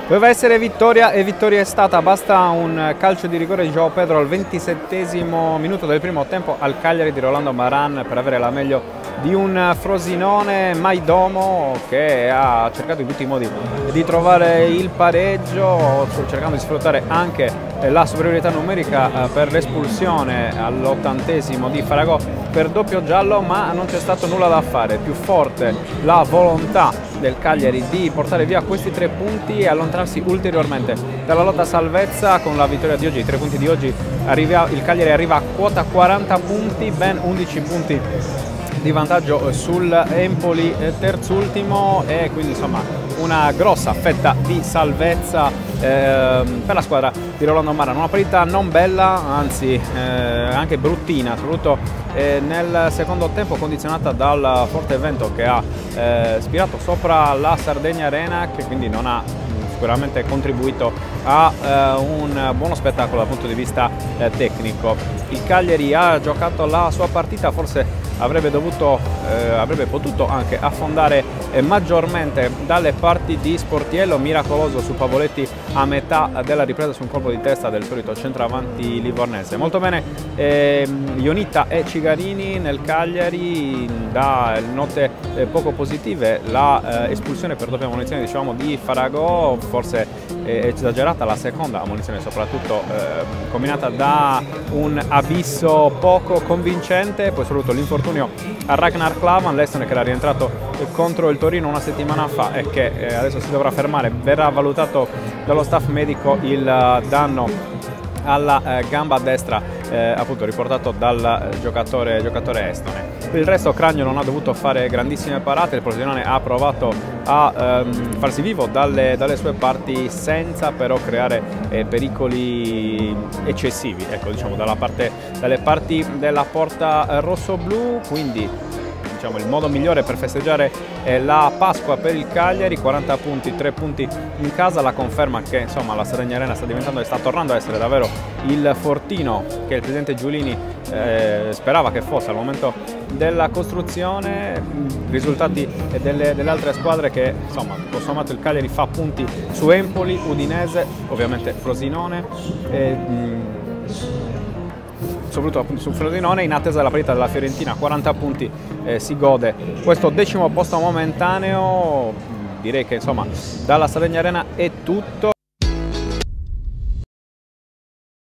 Doveva essere vittoria e vittoria è stata, basta un calcio di rigore di João Pedro al 27° minuto del primo tempo al Cagliari di Rolando Maran per avere la meglio di un Frosinone maidomo che ha cercato in tutti i modi di trovare il pareggio, cercando di sfruttare anche la superiorità numerica per l'espulsione all'80° di Faragò per doppio giallo, ma non c'è stato nulla da fare. Più forte la volontà del Cagliari di portare via questi 3 punti e allontanarsi ulteriormente dalla lotta a salvezza. Con la vittoria di oggi, i 3 punti di oggi, il Cagliari arriva a quota 40 punti, ben 11 punti di vantaggio sul Empoli terzultimo, e quindi insomma una grossa fetta di salvezza per la squadra di Rolando Maran. Una partita non bella, anzi anche bruttina, soprattutto nel secondo tempo, condizionata dal forte vento che ha spirato sopra la Sardegna Arena, che quindi non ha sicuramente contribuito a un buono spettacolo dal punto di vista tecnico. Il Cagliari ha giocato la sua partita, forse avrebbe potuto anche affondare maggiormente dalle parti di Sportiello, miracoloso su Pavoletti a metà della ripresa su un colpo di testa del solito centravanti livornese. Molto bene Ionita e Cigarini nel Cagliari, da note poco positive la espulsione per doppia ammonizione, diciamo, di Faragò, forse esagerata la seconda ammonizione, soprattutto combinata da un abisso poco convincente. Poi soprattutto l'infortunio a Ragnar Klavan, l'estone che era rientrato contro il Torino una settimana fa e che adesso si dovrà fermare. Verrà valutato dallo staff medico il danno alla gamba destra appunto riportato dal giocatore estone. Per il resto Cragno non ha dovuto fare grandissime parate, il Frosinone ha provato a farsi vivo dalle sue parti senza però creare pericoli eccessivi, ecco, diciamo dalle parti della porta rossoblù. Quindi diciamo il modo migliore per festeggiare la Pasqua per il Cagliari: 40 punti, 3 punti in casa, la conferma che insomma la Sardegna Arena sta diventando e sta tornando a essere davvero il fortino che il presidente Giulini sperava che fosse al momento della costruzione. Risultati delle altre squadre che insomma tutto sommato il Cagliari fa punti su Empoli, Udinese, ovviamente Frosinone, soprattutto appunto su Frosinone, in attesa della partita della Fiorentina. 40 punti, si gode questo 10° posto momentaneo. Direi che insomma dalla Sardegna Arena è tutto.